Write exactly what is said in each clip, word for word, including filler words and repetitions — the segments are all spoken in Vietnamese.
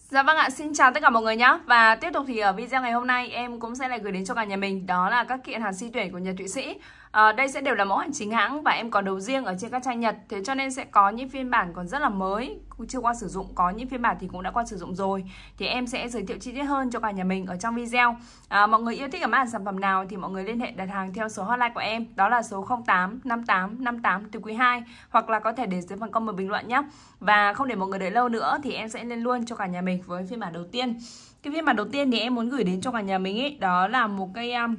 Dạ vâng ạ, xin chào tất cả mọi người nhé. Và tiếp tục thì ở video ngày hôm nay em cũng sẽ lại gửi đến cho cả nhà mình đó là các kiện hàng si tuyển của Nhật Thụy Sĩ. à, Đây sẽ đều là mẫu hàng chính hãng và em có đấu riêng ở trên các trang Nhật. Thế cho nên sẽ có những phiên bản còn rất là mới, chưa qua sử dụng, có những phiên bản thì cũng đã qua sử dụng rồi. Thì em sẽ giới thiệu chi tiết hơn cho cả nhà mình ở trong video. à, Mọi người yêu thích ở mã sản phẩm nào thì mọi người liên hệ đặt hàng theo số hotline của em. Đó là số không tám năm tám năm tám từ quý hai. Hoặc là có thể để dưới phần comment bình luận nhé. Và không để mọi người đợi lâu nữa thì em sẽ lên luôn cho cả nhà mình với phiên bản đầu tiên. Cái phiên bản đầu tiên thì em muốn gửi đến cho cả nhà mình ấy, đó là một cái um,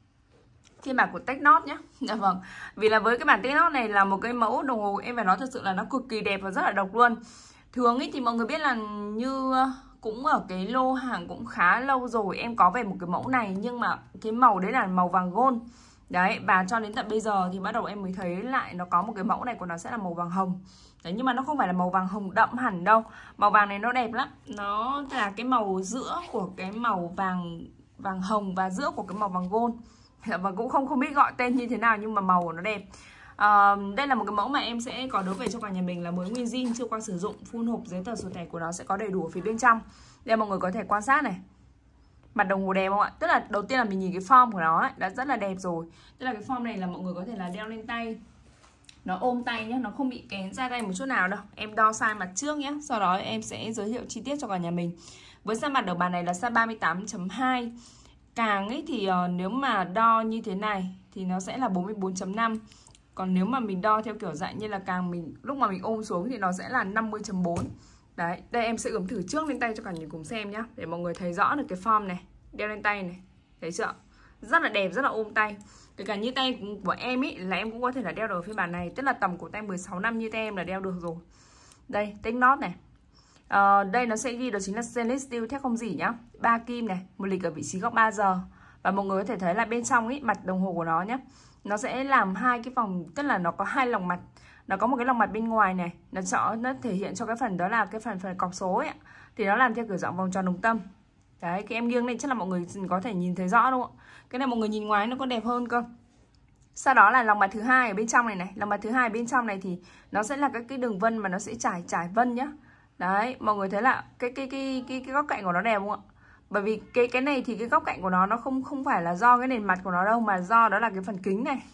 phiên bản của Technot nhé. Dạ vâng. Vì là với cái bản Technot này là một cái mẫu đồng hồ em phải nói thật sự là nó cực kỳ đẹp và rất là độc luôn. Thường ấy thì mọi người biết là như cũng ở cái lô hàng cũng khá lâu rồi em có về một cái mẫu này, nhưng mà cái màu đấy là màu vàng gold. Đấy, và cho đến tận bây giờ thì bắt đầu em mới thấy lại nó có một cái mẫu này của nó sẽ là màu vàng hồng. Đấy, nhưng mà nó không phải là màu vàng hồng đậm hẳn đâu. Màu vàng này nó đẹp lắm. Nó là cái màu giữa của cái màu vàng vàng hồng và giữa của cái màu vàng gold. Và cũng không không biết gọi tên như thế nào nhưng mà màu của nó đẹp. à, Đây là một cái mẫu mà em sẽ có đối về cho cả nhà mình là mới nguyên zin, chưa qua sử dụng. Full hộp, giấy tờ sổ thẻ của nó sẽ có đầy đủ ở phía bên trong. Đây mọi người có thể quan sát này. Mặt đồng hồ đẹp không ạ? Tức là đầu tiên là mình nhìn cái form của nó ấy, đã rất là đẹp rồi. Tức là cái form này là mọi người có thể là đeo lên tay, nó ôm tay nhé, nó không bị kén ra tay một chút nào đâu. Em đo size mặt trước nhé, sau đó em sẽ giới thiệu chi tiết cho cả nhà mình. Với size mặt đầu bàn này là size ba mươi tám chấm hai. Càng ấy thì uh, nếu mà đo như thế này thì nó sẽ là bốn mươi bốn chấm năm. Còn nếu mà mình đo theo kiểu dạng như là càng mình lúc mà mình ôm xuống thì nó sẽ là năm mươi chấm bốn. Đấy, đây em sẽ ướm thử trước lên tay cho cả nhà cùng xem nhá, để mọi người thấy rõ được cái form này, đeo lên tay này, thấy chưa? Rất là đẹp, rất là ôm tay. Kể cả như tay của em ý là em cũng có thể là đeo được phiên bản này, tức là tầm của tay mười sáu năm như tay em là đeo được rồi. Đây, Technot này. À, đây nó sẽ ghi đó chính là stainless steel thép không rỉ nhá, ba kim này, một lịch ở vị trí góc ba giờ. Và mọi người có thể thấy là bên trong ý, mặt đồng hồ của nó nhá, nó sẽ làm hai cái vòng, tức là nó có hai lòng mặt. Nó có một cái lòng mặt bên ngoài này, nó rõ nó thể hiện cho cái phần đó là cái phần phần cọc số ấy, thì nó làm theo kiểu dạng vòng tròn đồng tâm. Đấy, cái em nghiêng lên chắc là mọi người có thể nhìn thấy rõ đúng không? Cái này mọi người nhìn ngoài nó còn đẹp hơn cơ. Sau đó là lòng mặt thứ hai ở bên trong này này, lòng mặt thứ hai ở bên trong này thì nó sẽ là các cái đường vân mà nó sẽ trải trải vân nhá. Đấy, mọi người thấy là cái cái cái cái cái góc cạnh của nó đẹp không ạ? Bởi vì cái cái này thì cái góc cạnh của nó nó không không phải là do cái nền mặt của nó đâu, mà do đó là cái phần kính này.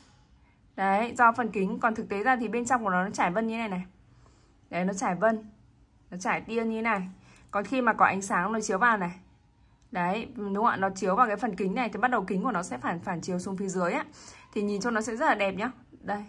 Đấy, do phần kính, còn thực tế ra thì bên trong của nó nó trải vân như này này. Đấy, nó trải vân, nó trải tia như thế này. Còn khi mà có ánh sáng nó chiếu vào này, đấy, đúng không ạ? Nó chiếu vào cái phần kính này thì bắt đầu kính của nó sẽ phản phản chiếu xuống phía dưới á. Thì nhìn cho nó sẽ rất là đẹp nhá. Đây.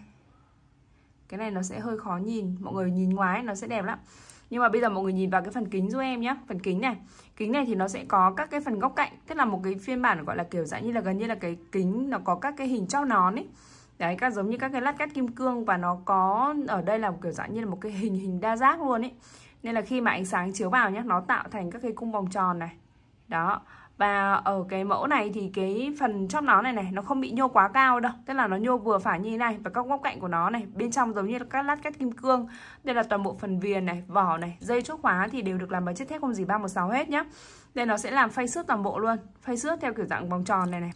Cái này nó sẽ hơi khó nhìn, mọi người nhìn ngoài nó sẽ đẹp lắm. Nhưng mà bây giờ mọi người nhìn vào cái phần kính giúp em nhé. Phần kính này, kính này thì nó sẽ có các cái phần góc cạnh, tức là một cái phiên bản gọi là kiểu dạng như là gần như là cái kính nó có các cái hình trao nón ấy. Đấy, các giống như các cái lát cắt kim cương, và nó có ở đây là một kiểu dạng như là một cái hình hình đa giác luôn ấy. Nên là khi mà ánh sáng chiếu vào nhé, nó tạo thành các cái cung vòng tròn này. Đó. Và ở cái mẫu này thì cái phần chóp nón này này nó không bị nhô quá cao đâu, tức là nó nhô vừa phải như thế này. Và các góc cạnh của nó này, bên trong giống như là các lát cắt kim cương. Đây là toàn bộ phần viền này, vỏ này, dây chốt khóa thì đều được làm bằng chất thép không rỉ ba một sáu hết nhá. Đây nó sẽ làm phay xước toàn bộ luôn, phay xước theo kiểu dạng vòng tròn này này.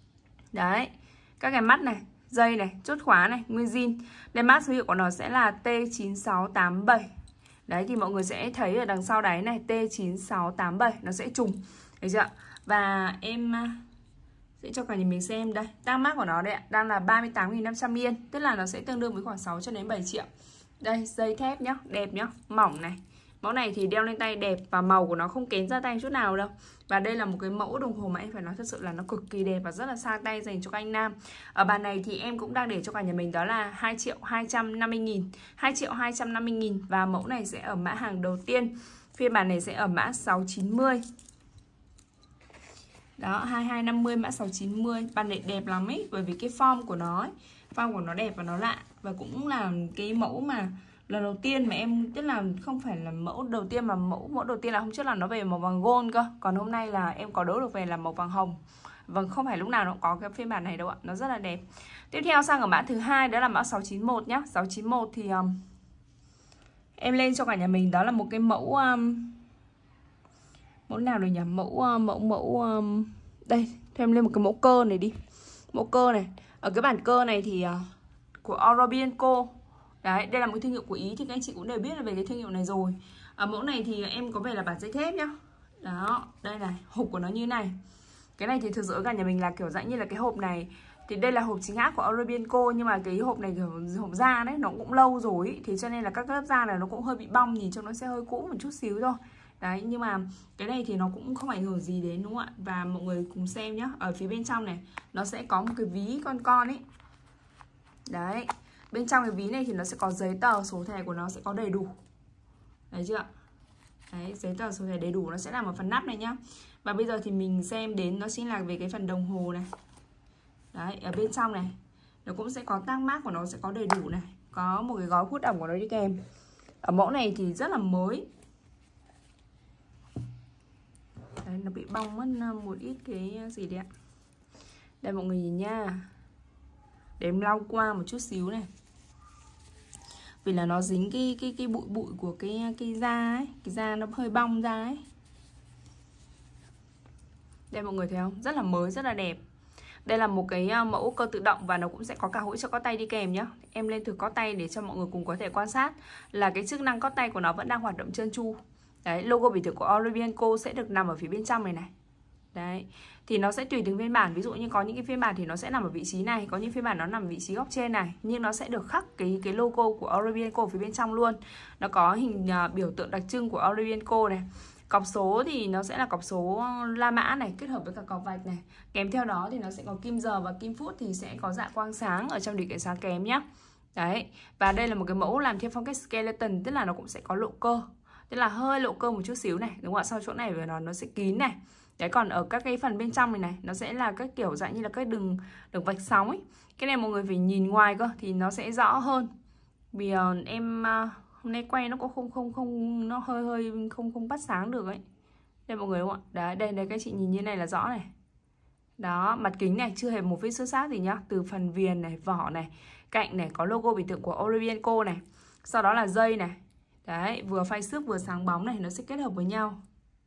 Đấy, các cái mắt này, dây này, chốt khóa này, nguyên zin. Đây mã số hiệu của nó sẽ là T chín sáu tám bảy. Đấy thì mọi người sẽ thấy ở đằng sau đáy này T chín sáu tám bảy nó sẽ trùng. Thấy chưa? Và em sẽ cho cả nhà mình xem đây. Tag mác của nó đây ạ, đang là ba mươi tám nghìn năm trăm yên, tức là nó sẽ tương đương với khoảng sáu cho đến bảy triệu. Đây, dây thép nhá, đẹp nhá, mỏng này. Mẫu này thì đeo lên tay đẹp và màu của nó không kén ra tay chút nào đâu. Và đây là một cái mẫu đồng hồ mà em phải nói thật sự là nó cực kỳ đẹp và rất là sang tay dành cho các anh nam. Ở bàn này thì em cũng đang để cho cả nhà mình đó là hai triệu hai trăm năm mươi nghìn, hai triệu hai trăm năm mươi nghìn. Và mẫu này sẽ ở mã hàng đầu tiên. Phiên bản này sẽ ở mã sáu chín mươi. Đó, hai hai năm mươi mã sáu chín mươi. Bàn này đẹp lắm ấy, bởi vì cái form của nó ấy, form của nó đẹp và nó lạ. Và cũng là cái mẫu mà lần đầu tiên mà em, tức là không phải là mẫu đầu tiên mà mẫu mẫu đầu tiên là hôm trước là nó về màu vàng gold cơ. Còn hôm nay là em có đấu được về là màu vàng hồng. Vâng, không phải lúc nào nó cũng có cái phiên bản này đâu ạ, nó rất là đẹp. Tiếp theo sang ở mã thứ hai đó là mã sáu chín mốt nhá. sáu chín mốt thì um, em lên cho cả nhà mình đó là một cái mẫu um, mẫu nào rồi nhỉ? Mẫu uh, mẫu mẫu um, đây, cho em lên một cái mẫu cơ này đi. Mẫu cơ này, ở cái bản cơ này thì uh, của Orobienco. Đấy, đây là một thương hiệu của Ý thì các anh chị cũng đều biết là về cái thương hiệu này rồi. Ở mẫu này thì em có vẻ là bản dây thép nhá. Đó, đây này, hộp của nó như này. Cái này thì thực sự cả nhà mình là kiểu dạng như là cái hộp này thì đây là hộp chính hãng của Arabianco, nhưng mà cái hộp này kiểu hộp da đấy, nó cũng lâu rồi ý. Thì cho nên là các lớp da này nó cũng hơi bị bong, nhìn cho nó sẽ hơi cũ một chút xíu thôi. Đấy, nhưng mà cái này thì nó cũng không ảnh hưởng gì đến, đúng không ạ? Và mọi người cùng xem nhá. Ở phía bên trong này nó sẽ có một cái ví con con ấy. Đấy, bên trong cái ví này thì nó sẽ có giấy tờ, số thẻ của nó sẽ có đầy đủ. Đấy chưa? Đấy, giấy tờ số thẻ đầy đủ nó sẽ nằm ở phần nắp này nhá. Và bây giờ thì mình xem đến nó chính là về cái phần đồng hồ này. Đấy, ở bên trong này nó cũng sẽ có tag mác của nó sẽ có đầy đủ này. Có một cái gói hút ẩm của nó đi kèm. Ở mẫu này thì rất là mới. Đấy, nó bị bong mất một ít cái gì đấy ạ. Đây mọi người nhìn nha. Để em lau qua một chút xíu này. Vì là nó dính cái cái cái bụi bụi của cái cái da ấy, cái da nó hơi bong ra ấy. Đây mọi người thấy không? Rất là mới, rất là đẹp. Đây là một cái mẫu cơ tự động và nó cũng sẽ có cả hỗ trợ cót tay đi kèm nhá. Em lên thử cót tay để cho mọi người cùng có thể quan sát là cái chức năng cót tay của nó vẫn đang hoạt động trơn tru. Đấy, logo biểu tượng của Arabianco sẽ được nằm ở phía bên trong này này. Đấy, thì nó sẽ tùy từng phiên bản. Ví dụ như có những cái phiên bản thì nó sẽ nằm ở vị trí này, có những phiên bản nó nằm ở vị trí góc trên này, nhưng nó sẽ được khắc cái cái logo của Arabianco ở phía bên trong luôn. Nó có hình uh, biểu tượng đặc trưng của Arabianco này. Cọc số thì nó sẽ là cọc số La Mã này kết hợp với cả cọc vạch này. Kèm theo đó thì nó sẽ có kim giờ và kim phút thì sẽ có dạ quang sáng ở trong điều kiện sáng kém nhá. Đấy, và đây là một cái mẫu làm theo phong cách skeleton, tức là nó cũng sẽ có lộ cơ. Tức là hơi lộ cơ một chút xíu này, đúng không ạ? Sau chỗ này nó nó sẽ kín này. Đấy, còn ở các cái phần bên trong này này nó sẽ là các kiểu dạng như là các đường đường vạch sóng ấy. Cái này mọi người phải nhìn ngoài cơ thì nó sẽ rõ hơn. Vì uh, em uh, hôm nay quay nó cũng không không không nó hơi hơi không không bắt sáng được ấy. Đây mọi người đúng không ạ? Đấy, đây đây các chị nhìn như này là rõ này. Đó, mặt kính này chưa hề một vết xước xát gì nhá. Từ phần viền này, vỏ này, cạnh này có logo biểu tượng của Arabianco này. Sau đó là dây này. Đấy, vừa phai xước vừa sáng bóng này, nó sẽ kết hợp với nhau.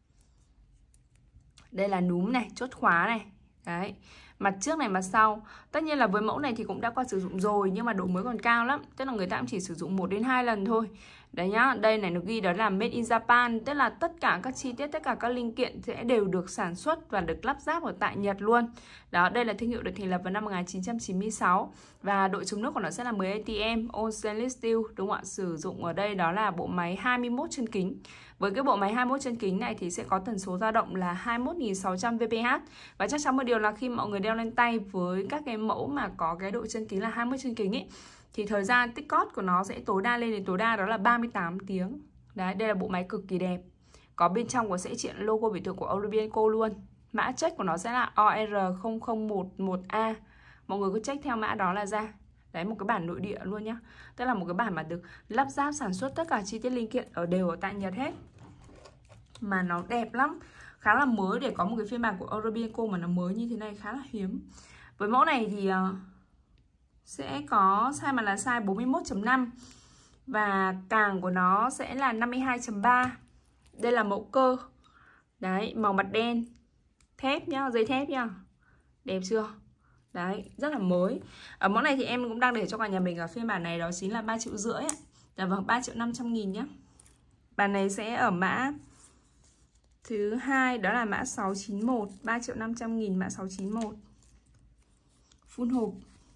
Đây là núm này, chốt khóa này. Đấy, mặt trước này, mặt sau. Tất nhiên là với mẫu này thì cũng đã qua sử dụng rồi, nhưng mà độ mới còn cao lắm. Tức là người ta cũng chỉ sử dụng một đến hai lần thôi. Đấy nhá, đây này nó ghi đó là Made in Japan. Tức là tất cả các chi tiết, tất cả các linh kiện sẽ đều được sản xuất và được lắp ráp ở tại Nhật luôn. Đó, đây là thương hiệu được thành lập vào năm một nghìn chín trăm chín mươi sáu. Và độ chống nước của nó sẽ là mười a tê em, all stainless steel. Đúng không ạ? Sử dụng ở đây đó là bộ máy hai mươi mốt chân kính. Với cái bộ máy hai mươi mốt chân kính này thì sẽ có tần số dao động là hai mươi mốt nghìn sáu trăm vê pê hát. Và chắc chắn một điều là khi mọi người đeo lên tay với các cái mẫu mà có cái độ chân kính là hai mươi mốt chân kính ấy, thì thời gian tích cót của nó sẽ tối đa lên đến tối đa đó là ba mươi tám tiếng. Đấy, đây là bộ máy cực kỳ đẹp. Có bên trong có sẽ hiện logo biểu tượng của Arabianco luôn. Mã check của nó sẽ là O R không không một một A. Mọi người cứ check theo mã đó là ra. Đấy, một cái bản nội địa luôn nhá. Tức là một cái bản mà được lắp ráp sản xuất tất cả chi tiết linh kiện ở đều ở tại Nhật hết. Mà nó đẹp lắm. Khá là mới để có một cái phiên bản của Arabianco mà nó mới như thế này khá là hiếm. Với mẫu này thì uh, sẽ có size mà là size bốn mươi mốt chấm năm. Và càng của nó sẽ là năm mươi hai chấm ba. Đây là mẫu cơ. Đấy, màu mặt đen. Thép nhá, dây thép nhá. Đẹp chưa? Đấy, rất là mới. Ở mẫu này thì em cũng đang để cho cả nhà mình ở phiên bản này đó chính là ba triệu rưỡi. Dạ vâng, ba triệu năm trăm nghìn nhá. Bản này sẽ ở mã thứ hai đó là mã sáu chín mốt, ba triệu năm trăm nghìn, mã sáu chín mốt. Full hộp.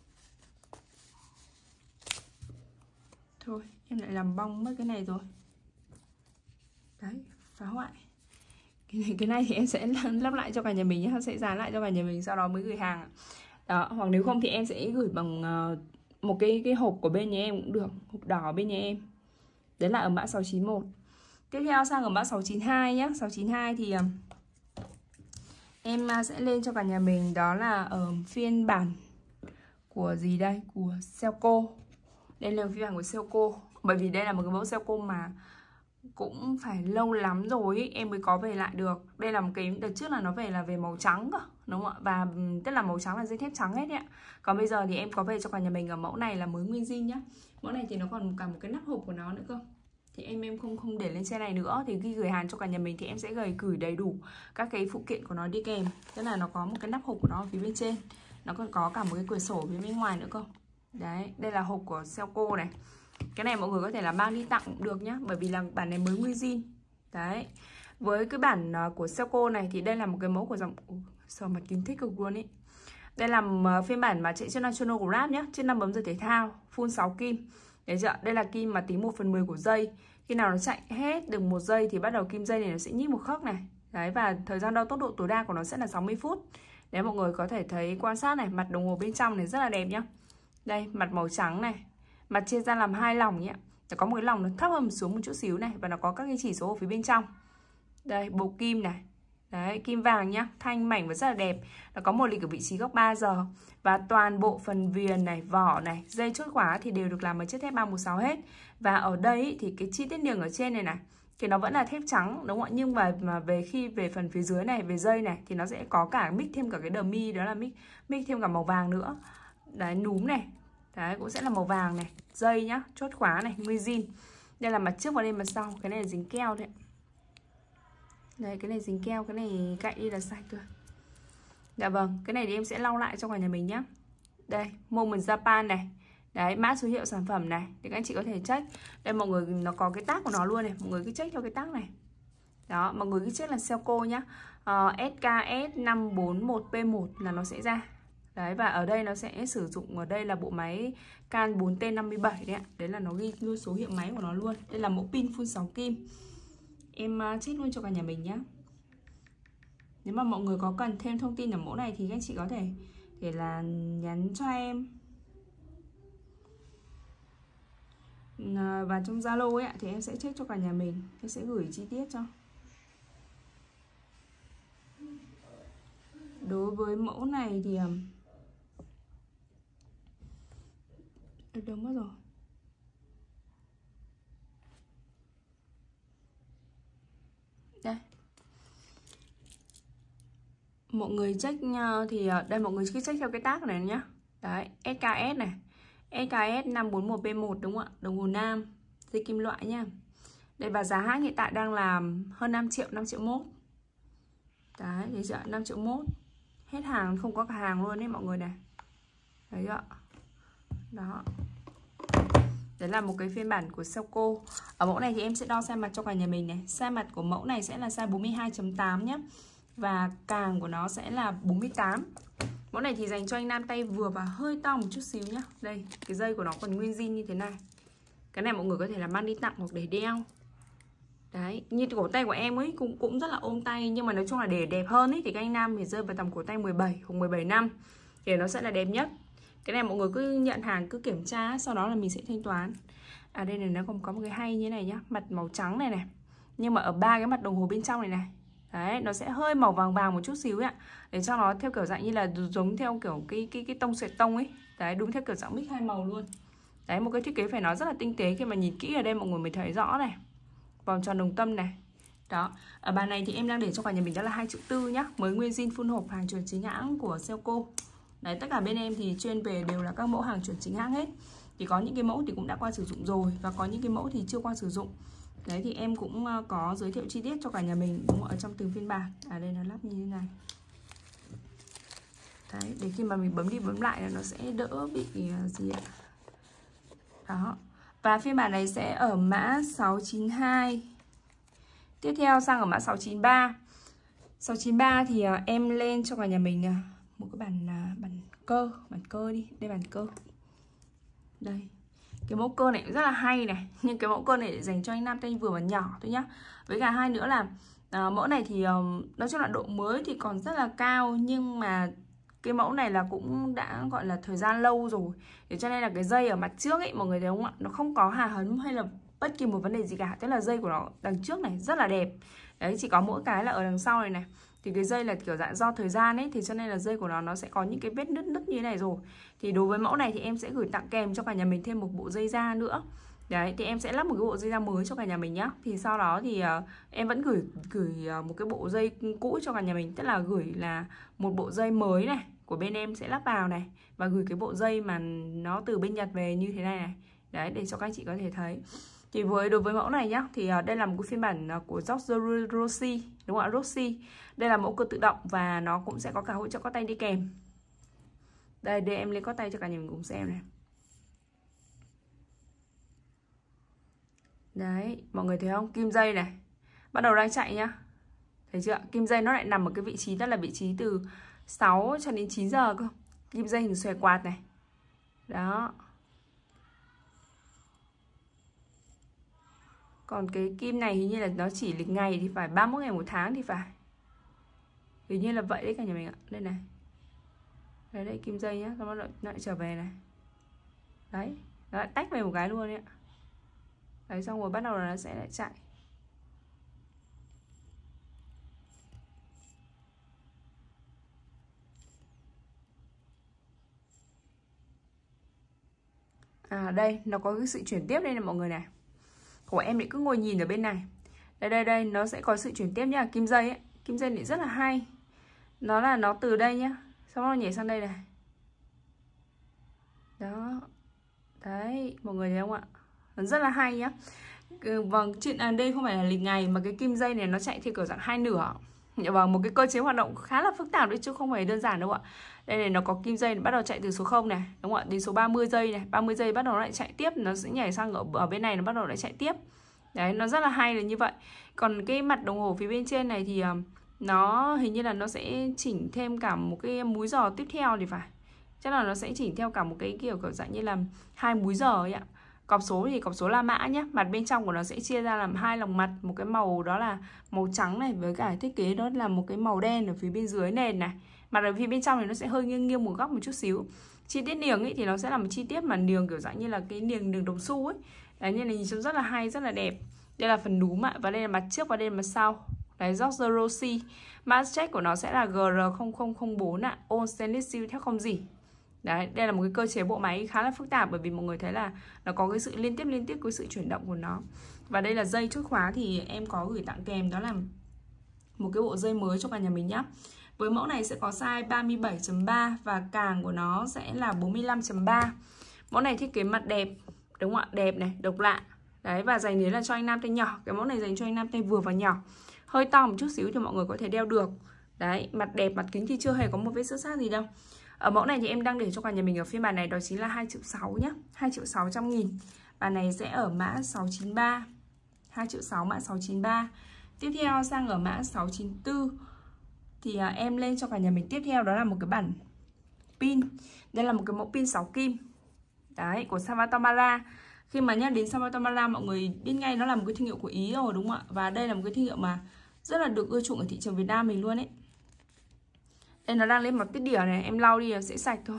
Thôi, em lại làm bong mất cái này rồi. Đấy, phá hoại. Cái này, cái này thì em sẽ lắp lại cho cả nhà mình nhé. Sẽ dán lại cho cả nhà mình sau đó mới gửi hàng. Đó, hoặc nếu không thì em sẽ gửi bằng uh, một cái, cái hộp của bên nhà em cũng được. Hộp đỏ bên nhà em. Đấy là ở mã sáu chín mốt. Tiếp theo sang ở mã sáu chín hai nhé. sáu chín hai thì uh, em uh, sẽ lên cho cả nhà mình đó là ở phiên bản của gì đây? Của Selco. Đây là phiên bản của Selco. Bởi vì đây là một cái mẫu Selco mà cũng phải lâu lắm rồi ý, em mới có về lại được. Đây là một cái đợt trước là nó về là về màu trắng cơ, đúng không ạ? Và tức là màu trắng là dây thép trắng hết ạ. Còn bây giờ thì em có về cho cả nhà mình ở mẫu này là mới nguyên zin nhá. Mẫu này thì nó còn cả một cái nắp hộp của nó nữa cơ. Thì em em không không để lên xe này nữa. Thì khi gửi hàng cho cả nhà mình thì em sẽ gửi gửi đầy đủ các cái phụ kiện của nó đi kèm. Tức là nó có một cái nắp hộp của nó ở phía bên trên. Nó còn có cả một cái cửa sổ phía bên ngoài nữa cơ. Đấy, đây là hộp của Selco này. Cái này mọi người có thể là mang đi tặng cũng được nhá, bởi vì là bản này mới nguyên zin. Đấy. Với cái bản của Selco này thì đây là một cái mẫu của dòng sao mặt kính thích cực luôn ý. Đây là phiên bản mà chạy trên National Grab nhá, trên năm bấm giờ thể thao, full sáu kim. Đấy chưa? Đây là kim mà tính một phần mười của dây. Khi nào nó chạy hết được một giây thì bắt đầu kim dây này nó sẽ nhích một khắc này. Đấy, và thời gian đo tốc độ tối đa của nó sẽ là sáu mươi phút. Đấy, mọi người có thể thấy quan sát này, mặt đồng hồ bên trong này rất là đẹp nhá. Đây, mặt màu trắng này, mặt chia ra làm hai lòng nhé. Nó có một cái lòng nó thấp hơn xuống một chút xíu này, và nó có các cái chỉ số ở phía bên trong. Đây, bộ kim này. Đấy, kim vàng nhá, thanh mảnh và rất là đẹp. Nó có một lịch ở vị trí góc ba giờ. Và toàn bộ phần viền này, vỏ này, dây chốt khóa thì đều được làm bằng chất thép ba một sáu hết. Và ở đây thì cái chi tiết niềng ở trên này này thì nó vẫn là thép trắng, đúng không ạ? Nhưng mà, mà về khi về phần phía dưới này, về dây này thì nó sẽ có cả mix thêm cả cái đờ mi, đó là mix, mix thêm cả màu vàng nữa. Đấy, núm này. Đấy, cũng sẽ là màu vàng này. Dây nhá, chốt khóa này, nguyên zin. Đây là mặt trước và đây mặt sau. Cái này là dính keo đấy. Đây, cái này dính keo, cái này cạy đi là sạch thôi. Dạ vâng, cái này thì em sẽ lau lại cho cả nhà mình nhé. Đây, Moment Japan này. Đấy, mã số hiệu sản phẩm này thì các anh chị có thể check. Đây mọi người, nó có cái tag của nó luôn này. Mọi người cứ check theo cái tag này. Đó, mọi người cứ check là Selco nhá. uh, ét ca ét năm bốn một P một là nó sẽ ra. Đấy, và ở đây nó sẽ sử dụng, ở đây là bộ máy can bốn T năm mươi bảy đấy ạ. Đấy là nó ghi luôn số hiệu máy của nó luôn. Đây là mẫu pin full sáu kim. Em check luôn cho cả nhà mình nhé. Nếu mà mọi người có cần thêm thông tin ở mẫu này thì các chị có thể để là nhắn cho em. Và trong Zalo ấy thì em sẽ check cho cả nhà mình, em sẽ gửi chi tiết cho. Đối với mẫu này thì ở đâu mất rồi? Đây. Mọi người check thì đây mọi người cứ check theo cái tag này nhá. Đấy, ét ca ét này. ét ca ét năm bốn một P một đúng không ạ? Đồng hồ nam, dây kim loại nhá. Đây, và giá hãng hiện tại đang là hơn năm triệu, năm triệu mốt. Đấy, thấy chưa? năm triệu mốt. Hết hàng, không có cả hàng luôn đấy mọi người này. Đấy ạ. Đó. Đấy là một cái phiên bản của Selco. Ở mẫu này thì em sẽ đo size mặt cho cả nhà mình này. Size mặt của mẫu này sẽ là size bốn mươi hai chấm tám nhé. Và càng của nó sẽ là bốn mươi tám. Mẫu này thì dành cho anh nam tay vừa và hơi to một chút xíu nhá. Đây, cái dây của nó còn nguyên zin như thế này. Cái này mọi người có thể là mang đi tặng hoặc để đeo. Đấy, như cổ tay của em ấy cũng cũng rất là ôm tay, nhưng mà nói chung là để đẹp hơn ấy thì các anh nam thì rơi vào tầm cổ tay mười bảy hoặc mười bảy năm thì nó sẽ là đẹp nhất. Cái này mọi người cứ nhận hàng, cứ kiểm tra, sau đó là mình sẽ thanh toán. À đây này, nó còn có một cái hay như thế này nhá, mặt màu trắng này này. Nhưng mà ở ba cái mặt đồng hồ bên trong này này. Đấy, nó sẽ hơi màu vàng vàng một chút xíu ạ. Để cho nó theo kiểu dạng như là giống theo kiểu cái cái cái tông sợi tông ấy. Đấy, đúng theo kiểu dạng mix hai màu luôn. Đấy, một cái thiết kế phải nói rất là tinh tế, khi mà nhìn kỹ ở đây mọi người mới thấy rõ này. Vòng tròn đồng tâm này. Đó, ở bàn này thì em đang để cho cả nhà mình đó là hai triệu tư nhá, mới nguyên zin full hộp, hàng chuẩn chính hãng của Selco. Đấy, tất cả bên em thì chuyên về đều là các mẫu hàng chuẩn chính hãng hết. Thì có những cái mẫu thì cũng đã qua sử dụng rồi, và có những cái mẫu thì chưa qua sử dụng. Đấy, thì em cũng có giới thiệu chi tiết cho cả nhà mình đúng không? Ở trong từng phiên bản. À đây nó lắp như thế này. Đấy, để khi mà mình bấm đi bấm lại là nó sẽ đỡ bị gì ạ. Đó. Và phiên bản này sẽ ở mã sáu chín hai. Tiếp theo sang ở mã sáu chín ba. sáu chín ba thì em lên cho cả nhà mình một cái bản bản cơ, bản cơ đi, đây bản cơ. Đây. Cái mẫu cơ này cũng rất là hay này, nhưng cái mẫu cơ này để dành cho anh nam tay vừa và nhỏ thôi nhá. Với cả hai nữa là à, mẫu này thì uh, nói chung là độ mới thì còn rất là cao, nhưng mà cái mẫu này là cũng đã gọi là thời gian lâu rồi. Để cho nên là cái dây ở mặt trước ấy mọi người thấy không ạ, nó không có hà hấn hay là bất kỳ một vấn đề gì cả. Tức là dây của nó đằng trước này rất là đẹp. Đấy, chỉ có mỗi cái là ở đằng sau này này thì cái dây là kiểu dạng do thời gian ấy, thì cho nên là dây của nó nó sẽ có những cái vết nứt nứt như thế này rồi. Thì đối với mẫu này thì em sẽ gửi tặng kèm cho cả nhà mình thêm một bộ dây da nữa. Đấy, thì em sẽ lắp một cái bộ dây da mới cho cả nhà mình nhá. Thì sau đó thì uh, em vẫn gửi gửi uh, một cái bộ dây cũ cho cả nhà mình, tức là gửi là một bộ dây mới này của bên em sẽ lắp vào này, và gửi cái bộ dây mà nó từ bên Nhật về như thế này này. Đấy, để cho các anh chị có thể thấy. Thì với đối với mẫu này nhá, thì uh, đây là một cái phiên bản uh, của George Rossi, đúng không ạ? Rossi. Đây là mẫu cơ tự động và nó cũng sẽ có cả hỗ trợ có tay đi kèm. Đây, để em lên có tay cho cả nhà mình cùng xem này. Đấy, mọi người thấy không? Kim dây này bắt đầu đang chạy nhá. Thấy chưa? Kim dây nó lại nằm ở cái vị trí, đó là vị trí từ sáu cho đến chín giờ cơ. Kim dây hình xòe quạt này. Đó. Còn cái kim này hình như là nó chỉ lịch ngày thì phải ba mươi mốt ngày một tháng thì phải. Hình như là vậy đấy cả nhà mình ạ. Đây này. Đấy đây kim dây nhá, nó lại, nó lại trở về này. Đấy, nó lại tách về một cái luôn đấy ạ. Đấy, xong rồi bắt đầu là nó sẽ lại chạy. À đây, nó có cái sự chuyển tiếp đây này mọi người này. Của em lại cứ ngồi nhìn ở bên này. Đây đây đây, nó sẽ có sự chuyển tiếp nhá. Kim dây ấy, kim dây này rất là hay. Nó là nó từ đây nhá, xong nó nhảy sang đây này. Đó. Đấy, mọi người thấy không ạ? Nó rất là hay nhá. Vâng, chuyện à, đây không phải là lịch ngày mà cái kim dây này nó chạy theo kiểu dạng hai nửa. Vâng, một cái cơ chế hoạt động khá là phức tạp đấy chứ không phải đơn giản đâu ạ. Đây này, nó có kim dây bắt đầu chạy từ số không này, đúng không ạ? Đến số ba mươi giây này, ba mươi giây bắt đầu lại chạy tiếp, nó sẽ nhảy sang ở, ở bên này, nó bắt đầu lại chạy tiếp. Đấy, nó rất là hay là như vậy. Còn cái mặt đồng hồ phía bên trên này thì uh, nó hình như là nó sẽ chỉnh thêm cả một cái múi giờ tiếp theo thì phải. Chắc là nó sẽ chỉnh theo cả một cái kiểu kiểu dạng như là hai múi giờ ấy ạ. Cọc số thì cọc số La Mã nhé. Mặt bên trong của nó sẽ chia ra làm hai lòng mặt. Một cái màu đó là màu trắng này, với cả thiết kế đó là một cái màu đen ở phía bên dưới nền này. Mặt ở phía bên trong thì nó sẽ hơi nghiêng nghiêng một góc một chút xíu. Chi tiết niềng ấy thì nó sẽ là một chi tiết mà niềng kiểu dạng như là cái niềng niềng đồng xu ấy. Đấy, như này nhìn trông rất là hay, rất là đẹp. Đây là phần núm ạ, và đây là mặt trước và đây là mặt sau. Đấy, George Rossi. Mã check của nó sẽ là G R không không không bốn ạ. All stainless steel thép không rỉ. Đấy, đây là một cái cơ chế bộ máy khá là phức tạp, bởi vì mọi người thấy là nó có cái sự liên tiếp liên tiếp cái sự chuyển động của nó. Và đây là dây chốt khóa thì em có gửi tặng kèm, đó là một cái bộ dây mới cho cả nhà mình nhé. Với mẫu này sẽ có size ba mươi bảy chấm ba và càng của nó sẽ là bốn mươi lăm chấm ba. Mẫu này thiết kế mặt đẹp, đúng không ạ? Đẹp này, độc lạ. Đấy, và dành đến là cho anh nam tay nhỏ. Cái mẫu này dành cho anh nam tay vừa và nhỏ. Hơi to một chút xíu thì mọi người có thể đeo được. Đấy, mặt đẹp, mặt kính thì chưa hề có một vết xước xát gì đâu. Ở mẫu này thì em đang để cho cả nhà mình ở phiên bản này đó chính là hai triệu sáu nhá, hai triệu sáu trăm nghìn. Bản này sẽ ở mã sáu chín ba, hai triệu sáu mã sáu chín ba. Tiếp theo sang ở mã sáu chín tư thì à, em lên cho cả nhà mình tiếp theo đó là một cái bản pin. Đây là một cái mẫu pin sáu kim. Đấy, của Salvatore Mara. Khi mà nhắc đến Salvatore Mara mọi người biết ngay nó là một cái thương hiệu của Ý rồi, đúng không ạ? Và đây là một cái thương hiệu mà rất là được ưa chuộng ở thị trường Việt Nam mình luôn ấy. Đây nó đang lên màu tiết đỉa này, em lau đi là sẽ sạch thôi.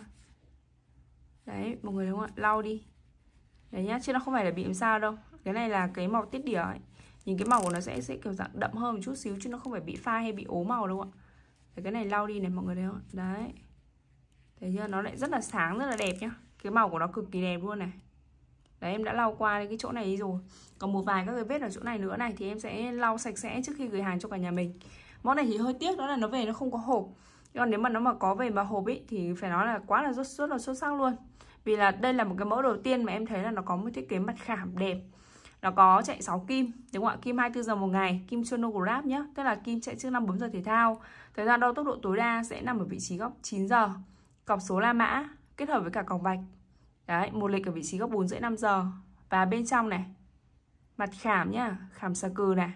Đấy, mọi người đúng không ạ? Lau đi. Đấy nhá, chứ nó không phải là bị làm sao đâu. Cái này là cái màu tiết đỉa ấy. Nhìn cái màu của nó sẽ sẽ kiểu dạng đậm hơn một chút xíu, chứ nó không phải bị pha hay bị ố màu đâu ạ. Đấy, cái này lau đi này mọi người thấy không? Đấy. Thấy chưa? Nó lại rất là sáng, rất là đẹp nhá. Cái màu của nó cực kỳ đẹp luôn này. Đấy, em đã lau qua cái chỗ này đi rồi. Còn một vài các cái vết ở chỗ này nữa này thì em sẽ lau sạch sẽ trước khi gửi hàng cho cả nhà mình. Món này thì hơi tiếc đó là nó về nó không có hộp. Còn nếu mà nó mà có về mà hộp ấy thì phải nói là quá là rất, rất là xuất sắc luôn. Vì là đây là một cái mẫu đầu tiên mà em thấy là nó có một thiết kế mặt khảm đẹp. Nó có chạy sáu kim, đúng không ạ? Kim hai mươi tư giờ một ngày, kim chronograph nhá. Tức là kim chạy trước năm bấm giờ thể thao. Thời gian đo tốc độ tối đa sẽ nằm ở vị trí góc chín giờ. Cọc số La Mã kết hợp với cả cọc vạch. Đấy, một lịch ở vị trí góc bốn rưỡi năm giờ. Và bên trong này, mặt khảm nhá, khảm xà cừ này.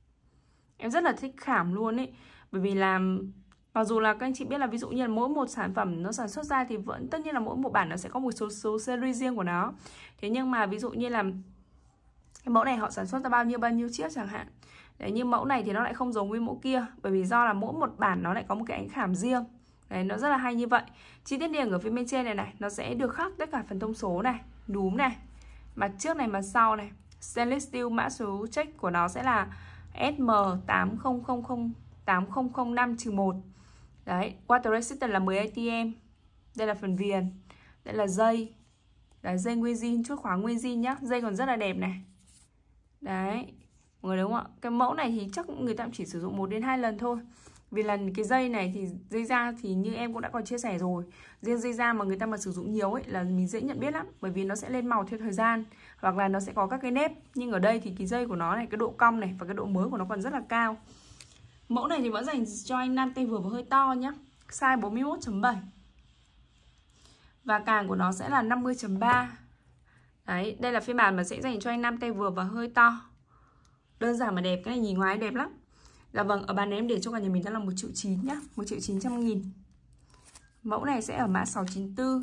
Em rất là thích khảm luôn ấy. Bởi vì là mặc dù là các anh chị biết là ví dụ như là mỗi một sản phẩm nó sản xuất ra thì vẫn tất nhiên là mỗi một bản nó sẽ có một số số series riêng của nó. Thế nhưng mà ví dụ như là cái mẫu này họ sản xuất ra bao nhiêu bao nhiêu chiếc chẳng hạn. Đấy, nhưng mẫu này thì nó lại không giống với mẫu kia, bởi vì do là mỗi một bản nó lại có một cái ánh khảm riêng. Đấy, nó rất là hay như vậy. Chi tiết niềng ở phía bên trên này này, nó sẽ được khắc tất cả phần thông số này, núm này, mặt trước này, mặt sau này. Stainless steel, mã số check của nó sẽ là S M tám không không không tám không không năm một. Đấy, water resistant là mười A T M. Đây là phần viền. Đây là dây. Đấy, dây nguyên zin, chốt khóa nguyên zin nhá. Dây còn rất là đẹp này. Đấy, mọi người đúng không ạ? Cái mẫu này thì chắc người ta chỉ sử dụng một đến hai lần thôi. Vì là cái dây này thì dây da thì như em cũng đã còn chia sẻ rồi. Riêng dây da mà người ta mà sử dụng nhiều ấy là mình dễ nhận biết lắm. Bởi vì nó sẽ lên màu theo thời gian. Hoặc là nó sẽ có các cái nếp. Nhưng ở đây thì cái dây của nó này, cái độ cong này và cái độ mới của nó còn rất là cao. Mẫu này thì vẫn dành cho anh nam tay vừa và hơi to nhá. Size bốn mươi mốt chấm bảy. Và càng của nó sẽ là năm mươi chấm ba. Đấy, đây là phiên bản mà sẽ dành cho anh nam tay vừa và hơi to. Đơn giản mà đẹp, cái này nhìn ngoài đẹp lắm. Dạ vâng, ở bàn này em để cho cả nhà mình đó là một triệu chín nhá, một triệu chín trăm nghìn. Mẫu này sẽ ở mã sáu chín tư.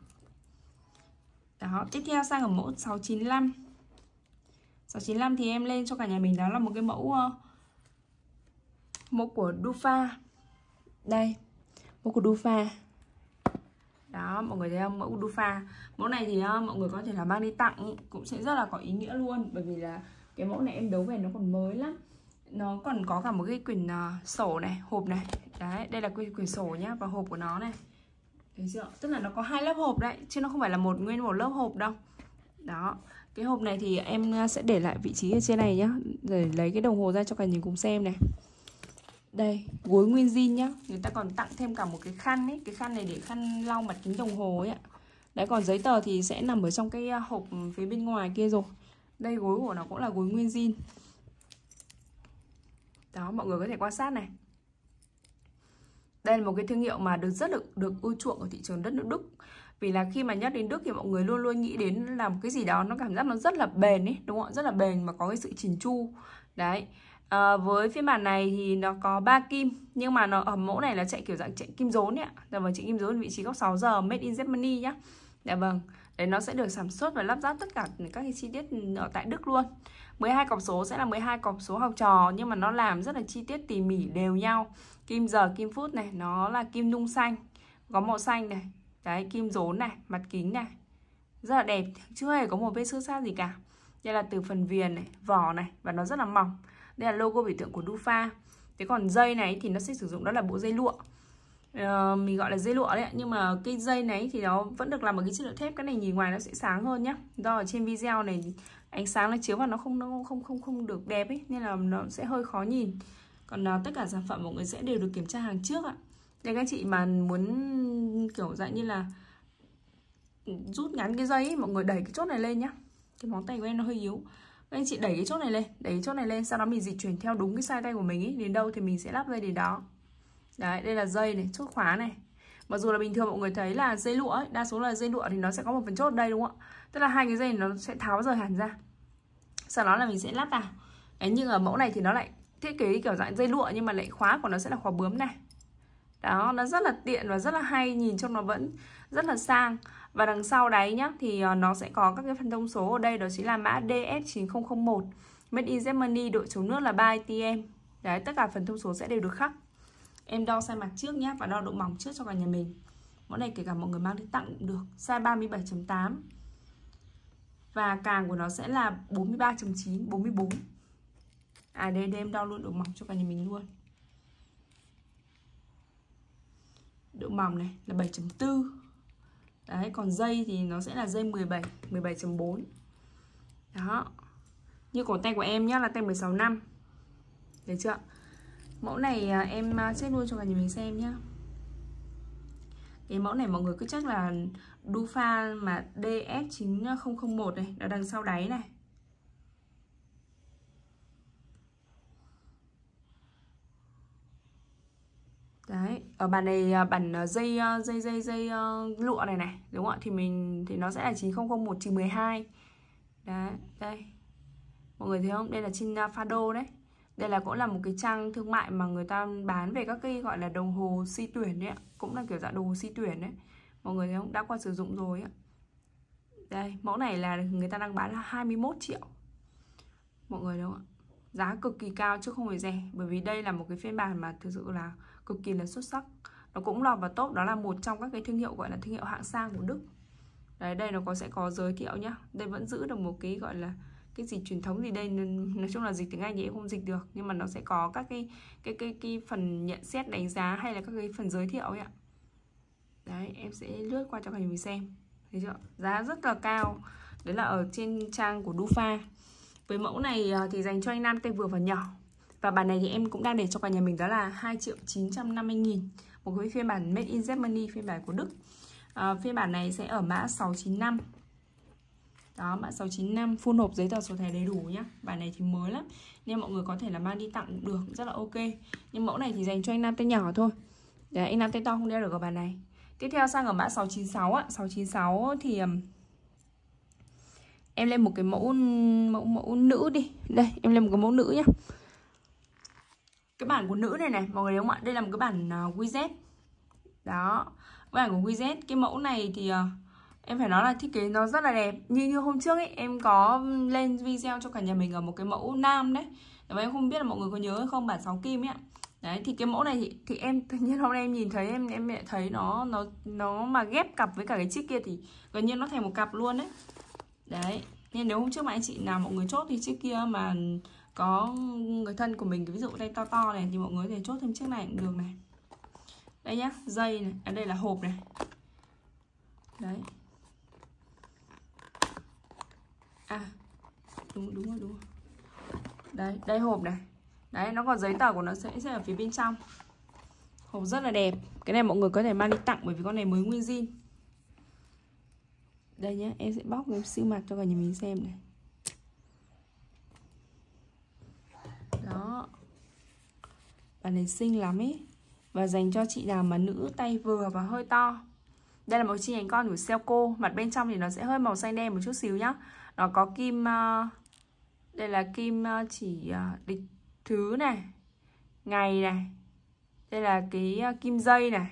Đó, tiếp theo sang ở mẫu sáu chín lăm. sáu chín lăm thì em lên cho cả nhà mình đó là một cái mẫu uh, mẫu của Dufa. Đây, mẫu của Dufa. Đó, mọi người thấy không? Mẫu Dufa. Mẫu này thì uh, mọi người có thể là mang đi tặng cũng sẽ rất là có ý nghĩa luôn. Bởi vì là cái mẫu này em đấu về nó còn mới lắm. Nó còn có cả một cái quyển uh, sổ này, hộp này. Đấy, đây là quyển, quyển sổ nhá. Và hộp của nó này. Thấy chưa? Tức là nó có hai lớp hộp đấy. Chứ nó không phải là một nguyên một lớp hộp đâu. Đó. Cái hộp này thì em sẽ để lại vị trí ở trên này nhá. Để lấy cái đồng hồ ra cho cả nhà cùng xem này. Đây, gối nguyên zin nhá. Người ta còn tặng thêm cả một cái khăn ấy. Cái khăn này để khăn lau mặt kính đồng hồ ấy ạ. Đấy, còn giấy tờ thì sẽ nằm ở trong cái hộp phía bên ngoài kia rồi. Đây, gối của nó cũng là gối nguyên zin. Đó, mọi người có thể quan sát này. Đây là một cái thương hiệu mà được rất được được ưa chuộng ở thị trường đất nước Đức. Vì là khi mà nhắc đến Đức thì mọi người luôn luôn nghĩ đến là một cái gì đó nó cảm giác nó rất là bền ấy, đúng không ạ? Rất là bền mà có cái sự chỉn chu. Đấy. À, với phiên bản này thì nó có ba kim, nhưng mà nó ở mẫu này là chạy kiểu dạng chạy kim rốn ấy ạ. Dạ vâng, chạy kim rốn vị trí góc sáu giờ, made in Germany nhá. Dạ vâng. Đấy, nó sẽ được sản xuất và lắp ráp tất cả các cái chi tiết ở tại Đức luôn. mười hai cọc số sẽ là mười hai cọc số học trò, nhưng mà nó làm rất là chi tiết tỉ mỉ đều nhau. Kim giờ, kim phút này, nó là kim nung xanh, có màu xanh này. Đấy, kim rốn này, mặt kính này. Rất là đẹp, chưa hề có một vết xước sát gì cả. Đây là từ phần viền này, vỏ này, và nó rất là mỏng. Đây là logo biểu tượng của Dufa. Thế còn dây này thì nó sẽ sử dụng đó là bộ dây lụa. Uh, mình gọi là dây lụa đấy, nhưng mà cái dây này thì nó vẫn được làm bằng cái chất liệu thép. Cái này nhìn ngoài nó sẽ sáng hơn nhá. Do ở trên video này thì ánh sáng nó chiếu vào nó không nó không không không được đẹp ấy, nên là nó sẽ hơi khó nhìn. Còn uh, tất cả sản phẩm mọi người sẽ đều được kiểm tra hàng trước ạ. Đây, các chị mà muốn kiểu dạng như là rút ngắn cái dây ấy, mọi người đẩy cái chốt này lên nhá. Cái móng tay của em nó hơi yếu. Các anh chị đẩy cái chốt này lên, đẩy cái chốt này lên, sau đó mình dịch chuyển theo đúng cái size tay của mình ấy, đến đâu thì mình sẽ lắp dây đến đó. Đấy, đây là dây này, chốt khóa này. Mặc dù là bình thường mọi người thấy là dây lụa ấy, đa số là dây lụa thì nó sẽ có một phần chốt ở đây đúng không ạ? Tức là hai cái dây này nó sẽ tháo rời hẳn ra. Sau đó là mình sẽ lắp vào. Đấy, nhưng ở mẫu này thì nó lại thiết kế kiểu dạng dây lụa, nhưng mà lại khóa của nó sẽ là khóa bướm này. Đó, nó rất là tiện và rất là hay, nhìn trông nó vẫn rất là sang. Và đằng sau đáy nhá, thì nó sẽ có các cái phần thông số ở đây, đó chính là mã D S chín không không một, Made in Germany, độ chống nước là ba A T M. Đấy, tất cả phần thông số sẽ đều được khắc. Em đo size mặt trước nhá, và đo độ mỏng trước cho cả nhà mình. Mẫu này kể cả mọi người mang đi tặng cũng được. Size ba mươi bảy chấm tám. Và càng của nó sẽ là bốn mươi ba chấm chín, bốn mươi bốn. À đây, đây em đo luôn độ mỏng cho cả nhà mình luôn. Độ mỏng này là bảy chấm bốn. Đấy, còn dây thì nó sẽ là dây mười bảy, mười bảy chấm bốn. Đó. Như cổ tay của em nhá là tay mười sáu năm. Thấy chưa? Mẫu này em check luôn cho cả nhà mình xem nhá. Cái mẫu này mọi người cứ check là Dufa mà D S chín không không một này, ở đằng sau đáy này. Đấy, ở bản này bản dây dây dây dây uh, lụa này này, đúng không ạ? Thì mình thì nó sẽ là chín không không một mười hai. Đấy, đây. Mọi người thấy không? Đây là trên Fado đấy. Đây là cũng là một cái trang thương mại mà người ta bán về các cái gọi là đồng hồ si tuyển đấy ạ. Cũng là kiểu dạng đồng hồ si tuyển đấy. Mọi người thấy không? Đã qua sử dụng rồi ạ. Đây, mẫu này là người ta đang bán là hai mươi mốt triệu. Mọi người đúng không ạ? Giá cực kỳ cao chứ không phải rẻ. Bởi vì đây là một cái phiên bản mà thực sự là cực kỳ là xuất sắc. Nó cũng lọt vào top, đó là một trong các cái thương hiệu gọi là thương hiệu hạng sang của Đức. Đấy, đây nó có sẽ có giới thiệu nhá. Đây vẫn giữ được một cái gọi là cái gì truyền thống gì đây, nói chung là dịch tiếng Anh thì em không dịch được, nhưng mà nó sẽ có các cái cái cái cái phần nhận xét đánh giá hay là các cái phần giới thiệu ấy ạ. Đấy, em sẽ lướt qua cho cả nhà mình xem. Thấy chưa? Giá rất là cao. Đấy là ở trên trang của Dufa. Với mẫu này thì dành cho anh nam tay vừa và nhỏ. Và bản này thì em cũng đang để cho cả nhà mình đó là hai triệu chín trăm năm mươi nghìn. Một cái phiên bản Made in Germany, phiên bản của Đức. à, Phiên bản này sẽ ở mã sáu chín năm. Đó, mã sáu chín năm, full hộp giấy tờ sổ thẻ đầy đủ nhá. Bản này thì mới lắm, nên mọi người có thể là mang đi tặng cũng được, rất là ok. Nhưng mẫu này thì dành cho anh nam tay nhỏ thôi. Đấy, anh nam tay to không đeo được ở bản này. Tiếp theo sang ở mã sáu chín sáu á, sáu chín sáu thì Em lên một cái mẫu mẫu mẫu nữ đi. Đây, em lên một cái mẫu nữ nhá. Cái bản của nữ này này, mọi người thấy không ạ? Đây là một cái bản uh, quy dét. Đó, cái bản của quy dét. Cái mẫu này thì uh, em phải nói là thiết kế nó rất là đẹp. Như như hôm trước ấy, em có lên video cho cả nhà mình ở một cái mẫu nam đấy. Và em không biết là mọi người có nhớ hay không, bản sáu kim ấy ạ. Đấy, thì cái mẫu này thì, thì em tự nhiên hôm nay em nhìn thấy em em thấy nó nó nó mà ghép cặp với cả cái chiếc kia thì gần như nó thành một cặp luôn đấy. Đấy, nên nếu hôm trước mà anh chị nào mọi người chốt thì chiếc kia mà có người thân của mình, ví dụ tay to to này thì mọi người có thể chốt thêm chiếc này cũng được này. Đây nhá, dây này, à đây là hộp này. Đấy. À, đúng đúng rồi, đúng rồi. Đấy, đây hộp này. Đấy, nó còn giấy tờ của nó sẽ, sẽ ở phía bên trong. Hộp rất là đẹp. Cái này mọi người có thể mang đi tặng bởi vì con này mới nguyên zin. Đây nhé, em sẽ bóc em siêu mặt cho cả nhà mình xem này. Đó. Bản này xinh lắm ấy. Và dành cho chị nào mà nữ tay vừa và hơi to. Đây là một chi nhánh con của Selco. Mặt bên trong thì nó sẽ hơi màu xanh đen một chút xíu nhá. Nó có kim uh, đây là kim uh, chỉ uh, địch thứ này, ngày này. Đây là cái uh, kim dây này.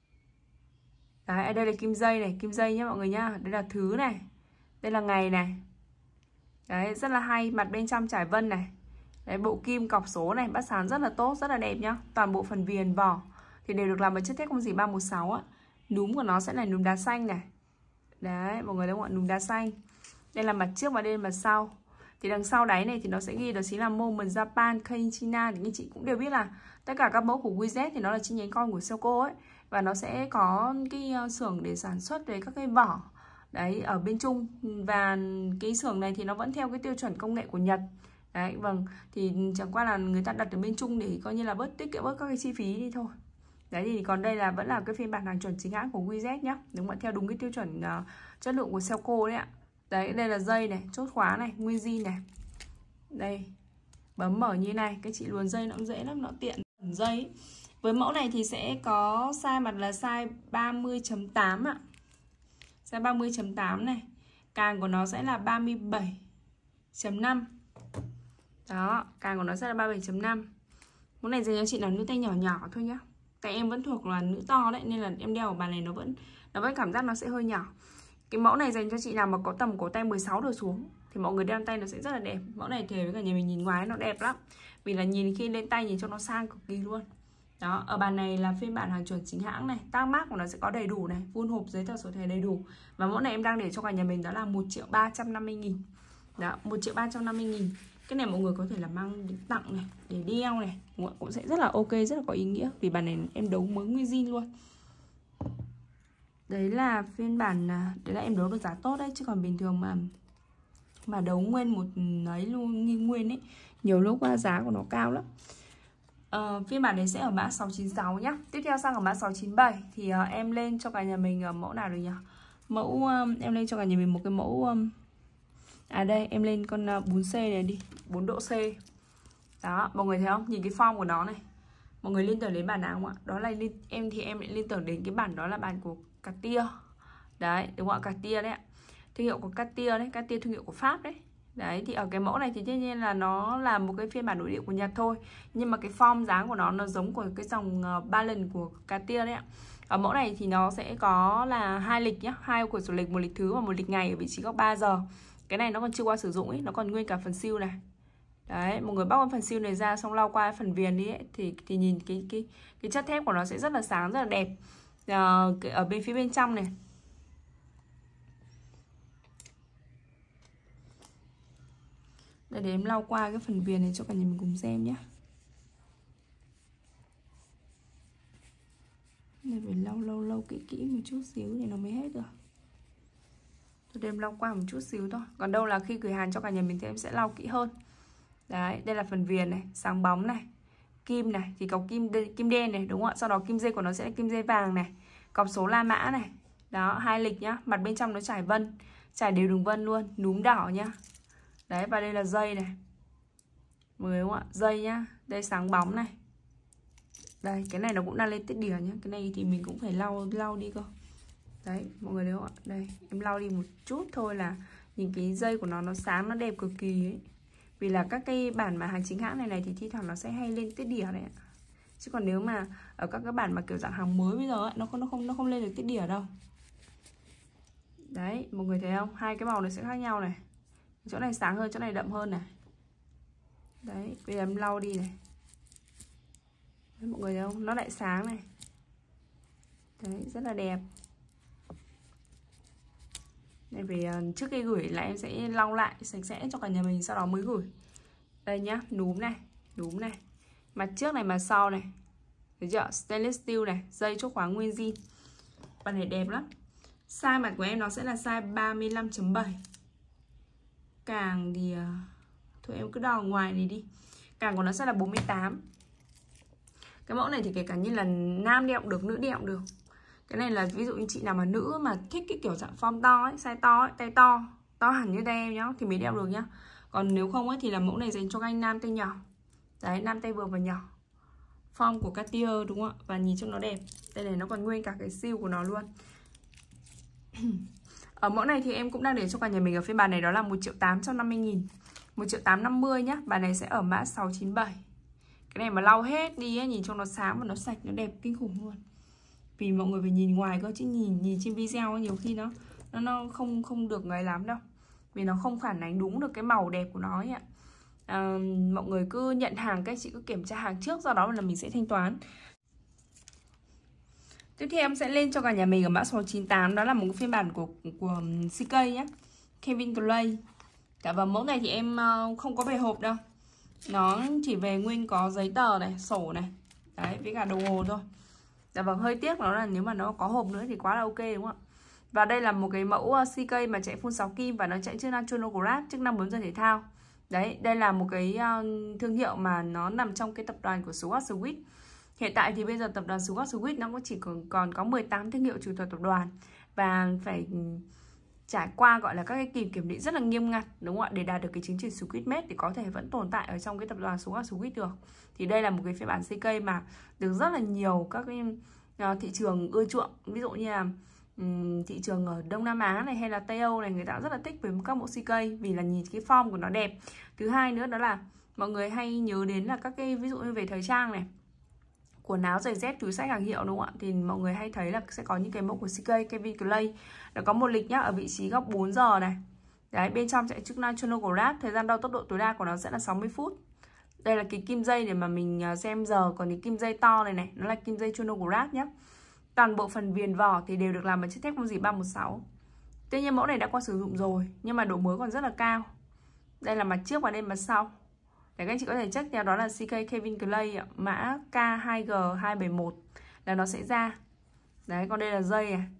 Đấy, đây là kim dây này, kim dây nhá mọi người nhá. Đây là thứ này. Đây là ngày này. Đấy, rất là hay. Mặt bên trong trải vân này. Đấy, bộ kim cọc số này, bắt sán rất là tốt, rất là đẹp nhá. Toàn bộ phần viền vỏ thì đều được làm bằng chất thép không gì ba một sáu á. Núm của nó sẽ là núm đá xanh này. Đấy, mọi người thấy không ạ? Núm đá xanh. Đây là mặt trước và đây là mặt sau. Thì đằng sau đáy này thì nó sẽ ghi đó chính là Moment Japan, Kei China. Thì anh chị cũng đều biết là tất cả các mẫu của quy dét thì nó là chi nhánh con của Selco ấy. Và nó sẽ có cái xưởng để sản xuất về các cái vỏ đấy ở bên Trung. Và cái xưởng này thì nó vẫn theo cái tiêu chuẩn công nghệ của Nhật. Đấy, vâng, thì chẳng qua là người ta đặt ở bên Trung để coi như là bớt tiết kiệm bớt các cái chi phí đi thôi. Đấy, thì còn đây là vẫn là cái phiên bản hàng chuẩn chính hãng của quy dét nhá. Đúng không? Theo đúng cái tiêu chuẩn uh, chất lượng của Selco đấy ạ. Đấy, đây là dây này, chốt khóa này, nguyên zin này. Đây, bấm mở như này, cái chị luồn dây nó cũng dễ lắm, nó tiện dây ấy. Với mẫu này thì sẽ có size mặt là size ba mươi chấm tám ạ. Size ba mươi chấm tám này. Càng của nó sẽ là ba mươi bảy chấm năm. Đó, càng của nó sẽ là ba mươi bảy chấm năm. Mẫu này dành cho chị nào nữ tay nhỏ nhỏ thôi nhá. Tại em vẫn thuộc là nữ to đấy, nên là em đeo ở bàn này nó vẫn nó vẫn cảm giác nó sẽ hơi nhỏ. Cái mẫu này dành cho chị nào mà có tầm cổ tay mười sáu đổ xuống thì mọi người đeo tay nó sẽ rất là đẹp. Mẫu này thề với cả nhà mình nhìn ngoài nó đẹp lắm. Vì là nhìn khi lên tay nhìn cho nó sang cực kỳ luôn. Đó, ở bàn này là phiên bản hàng chuẩn chính hãng này, tag mác của nó sẽ có đầy đủ này, full hộp giấy tờ sổ thẻ đầy đủ. Và mẫu này em đang để cho cả nhà mình đó là một triệu ba trăm năm mươi nghìn. Đó, một triệu ba trăm năm mươi nghìn. Cái này mọi người có thể là mang đến tặng này, để đeo này, cũng sẽ rất là ok, rất là có ý nghĩa. Vì bản này em đấu mới nguyên zin luôn. Đấy là phiên bản, đấy là em đấu được giá tốt đấy. Chứ còn bình thường mà mà đấu nguyên một ấy luôn, như nguyên ấy, nhiều lúc giá của nó cao lắm. Uh, phiên bản này sẽ ở mã sáu chín sáu nhá. Tiếp theo sang ở mã sáu chín bảy thì uh, em lên cho cả nhà mình uh, mẫu nào được nhỉ? Mẫu um, em lên cho cả nhà mình một cái mẫu um, à đây em lên con uh, bốn C này đi, bốn độ C. Đó, mọi người thấy không? Nhìn cái form của nó này. Mọi người liên tưởng đến bản nào không ạ? Đó là liên, em thì em lại liên tưởng đến cái bản đó là bản của Cartier. Đấy, đúng không ạ? Cartier đấy ạ. Thương hiệu của Cartier đấy, Cartier thương hiệu của Pháp đấy. Đấy, thì ở cái mẫu này thì tất nhiên là nó là một cái phiên bản nội địa của Nhật thôi. Nhưng mà cái form dáng của nó nó giống của cái dòng uh, Balance của Cartier đấy ạ. Ở mẫu này thì nó sẽ có là hai lịch nhá, hai của số lịch, một lịch thứ và một lịch ngày ở vị trí góc ba giờ. Cái này nó còn chưa qua sử dụng ấy, nó còn nguyên cả phần siêu này. Đấy, một người bóc phần siêu này ra xong lau qua phần viền đi ấy, thì thì nhìn cái cái cái chất thép của nó sẽ rất là sáng, rất là đẹp. À, ở bên phía bên trong này. Để, để em lau qua cái phần viền này cho cả nhà mình cùng xem nhé. Này phải lau lau lau kỹ kỹ một chút xíu thì nó mới hết được. Tôi đem lau qua một chút xíu thôi. Còn đâu là khi gửi hàng cho cả nhà mình thì em sẽ lau kỹ hơn. Đấy, đây là phần viền này, sáng bóng này, kim này, thì có kim kim đen này, đúng không ạ? Sau đó kim dây của nó sẽ là kim dây vàng này, cọc số La Mã này. Đó, hai lịch nhá, mặt bên trong nó trải vân, trải đều đường vân luôn, núm đỏ nhá. Đấy, và đây là dây này. Mọi người đúng không ạ? Dây nhá, đây sáng bóng này. Đây, cái này nó cũng đang lên tiết đỉa nhá. Cái này thì mình cũng phải lau lau đi cơ. Đấy, mọi người thấy không ạ? Đây, em lau đi một chút thôi là Nhìn cái dây của nó nó sáng, nó đẹp cực kỳ ấy. Vì là các cái bản mà hàng chính hãng này này thì thi thoảng nó sẽ hay lên tiết đỉa này ạ. Chứ còn nếu mà ở các cái bản mà kiểu dạng hàng mới bây giờ ấy, nó không nó không nó không lên được tiết đỉa đâu. Đấy, mọi người thấy không? Hai cái màu này sẽ khác nhau này. Chỗ này sáng hơn, chỗ này đậm hơn này. Đấy, bây giờ em lau đi này. Đấy, mọi người thấy không? Nó lại sáng này. Đấy, rất là đẹp. Đây về trước khi gửi là em sẽ lau lại sạch sẽ cho cả nhà mình, sau đó mới gửi. Đây nhá, núm này, núm này, mặt trước này, mặt sau này, thấy chưa? Stainless steel này, dây chốt khóa nguyên zin. Bản này đẹp lắm. Size mặt của em nó sẽ là size ba mươi lăm chấm bảy. Càng thì thôi em cứ đo ngoài này đi. Càng của nó sẽ là bốn mươi tám. Cái mẫu này thì kể cả như là nam đeo cũng được, nữ đeo cũng được. Cái này là ví dụ như chị nào mà nữ mà thích cái kiểu dạng form to ấy, size to ấy, tay to, to hẳn như tay em nhá, thì mới đeo được nhá. Còn nếu không ấy thì là mẫu này dành cho các anh nam tay nhỏ. Đấy, nam tay vừa và nhỏ. Form của Cartier đúng không ạ? Và nhìn cho nó đẹp. Đây này, nó còn nguyên cả cái siêu của nó luôn. Ở mẫu này thì em cũng đang để cho cả nhà mình ở phiên bản này, đó là một triệu tám trăm năm mươi nghìn. một triệu tám trăm năm mươi nhá. Bản này sẽ ở mã sáu chín bảy. Cái này mà lau hết đi ấy, nhìn cho nó sáng và nó sạch, nó đẹp kinh khủng luôn. Vì mọi người phải nhìn ngoài cơ, chứ nhìn nhìn trên video ấy, nhiều khi nó nó nó không không được người lắm đâu. Vì nó không phản ánh đúng được cái màu đẹp của nó ấy ạ. À, mọi người cứ nhận hàng, các chị cứ kiểm tra hàng trước, do đó là mình sẽ thanh toán. Tiếp theo em sẽ lên cho cả nhà mình ở mã số chín tám, đó là một phiên bản của của xê ca nhé, Calvin Klein. Cả vào mẫu này thì em không có về hộp đâu, nó chỉ về nguyên có giấy tờ này, sổ này, đấy, với cả đồng hồ thôi. Dạ vâng, hơi tiếc nó là nếu mà nó có hộp nữa thì quá là ok đúng không ạ? Và đây là một cái mẫu xê ca mà chạy full sáu kim và nó chạy chức năng chronograph, chức năng bấm dần thể thao. Đấy, đây là một cái uh, thương hiệu mà nó nằm trong cái tập đoàn của Swatch Swiss. Hiện tại thì bây giờ tập đoàn Swatch Swiss nó cũng chỉ còn, còn có mười tám thương hiệu chủ thuộc tập đoàn. Và phải trải qua gọi là các cái kỳ kiểm định rất là nghiêm ngặt đúng không ạ, để đạt được cái chứng chỉ Swiss Made thì có thể vẫn tồn tại ở trong cái tập đoàn Swatch Swiss được. Thì đây là một cái phiên bản xê ca mà được rất là nhiều các cái uh, thị trường ưa chuộng. Ví dụ như là um, thị trường ở Đông Nam Á này hay là Tây Âu này, người ta rất là thích với các mẫu xê ca vì là nhìn cái form của nó đẹp. Thứ hai nữa đó là mọi người hay nhớ đến là các cái ví dụ như về thời trang này, quần áo, giày dép, túi xách hàng hiệu đúng không ạ? Thì mọi người hay thấy là sẽ có những cái mẫu của xê ca, Calvin Klein. Nó có một lịch nhá, ở vị trí góc bốn giờ này. Đấy, bên trong sẽ chức năng chronograph, thời gian đo tốc độ tối đa của nó sẽ là sáu mươi phút. Đây là cái kim dây để mà mình xem giờ, còn cái kim dây to này này, nó là kim dây chronograph nhá. Toàn bộ phần viền vỏ thì đều được làm bằng chất thép không gỉ ba một sáu. Tuy nhiên mẫu này đã qua sử dụng rồi, nhưng mà độ mới còn rất là cao. Đây là mặt trước và đây mặt sau. Để các anh chị có thể check theo, đó là xê ca Calvin Klein mã K hai G hai bảy một là nó sẽ ra. Đấy, còn đây là dây này.